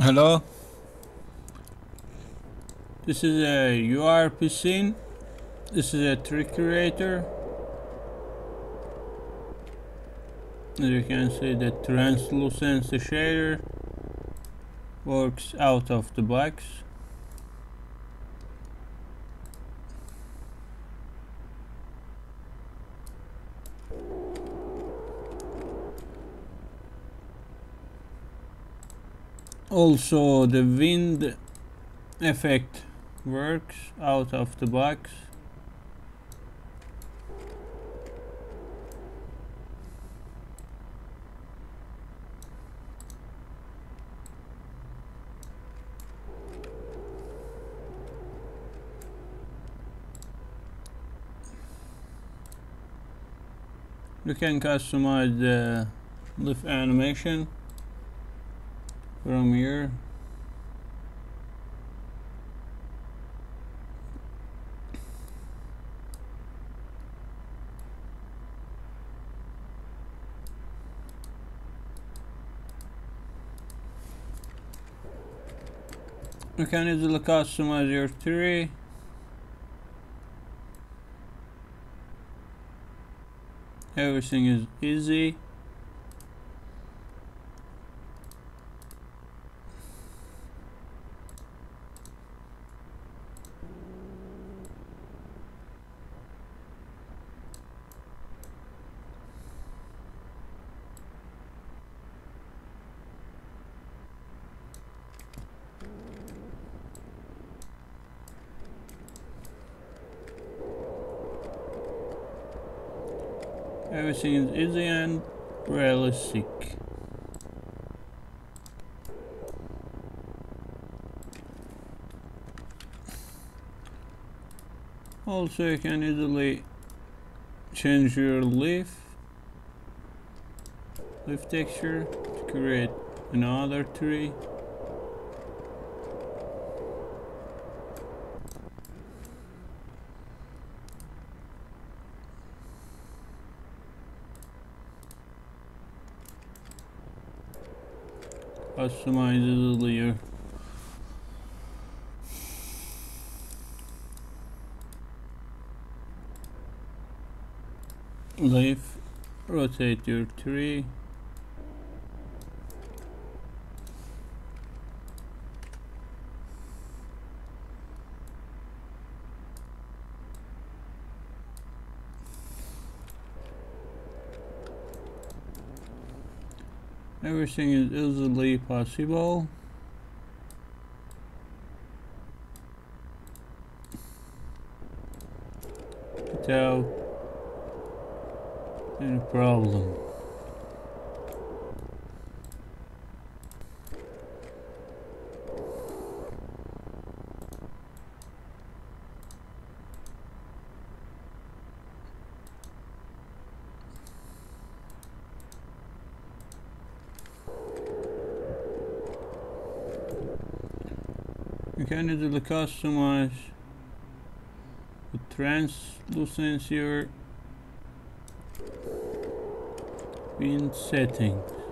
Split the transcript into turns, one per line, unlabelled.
Hello, this is a URP scene. This is a tree creator. As you can see, the Translucency shader works out of the box. Also, the wind effect works out of the box. You can customize the leaf animation from here. You can easily customize your tree. Everything is easy. Everything is easy and realistic. Also, you can easily change your leaf texture to create another tree. Customize easily your leaf, rotate your tree. Everything is easily possible. Without any problem. You can easily customize the translucency or wind settings.